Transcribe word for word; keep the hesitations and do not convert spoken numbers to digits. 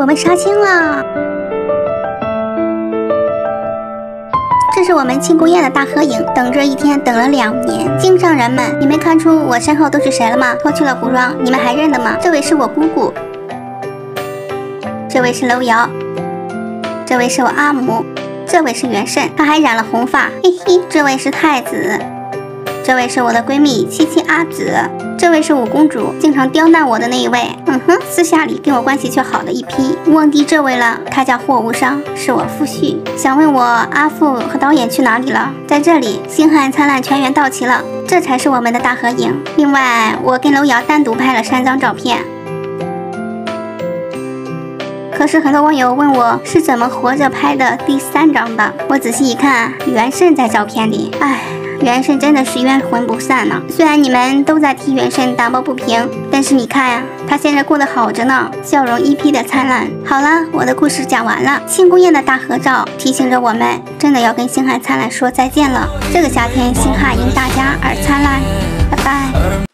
我们杀青了。这是我们庆功宴的大合影，等这一天等了两年。京上人们，你没看出我身后都是谁了吗？脱去了服装，你们还认得吗？这位是我姑姑，这位是楼瑶，这位是我阿母，这位是元慎，他还染了红发，嘿嘿。这位是太子，这位是我的闺蜜七七阿紫，这位是五公主，经常刁难我的那一位。嗯哼，私下里跟我关系却好的一批。忘记这位了，他叫霍无伤，是我夫婿。想问我阿父和导演去哪里了？在这里，星汉灿烂全员到齐了，这才是我们的大合影。另外，我跟楼瑶单独拍了三张照片。可是很多网友问我是怎么活着拍的第三张的，我仔细一看，元慎在照片里。唉，元慎真的是冤魂不散呢。虽然你们都在替元慎打抱不平，但是你看呀，他现在过得好着呢，笑容一批的灿烂。好了，我的故事讲完了。庆功宴的大合照提醒着我们，真的要跟星汉灿烂说再见了。这个夏天，星汉因大家而灿烂。拜拜。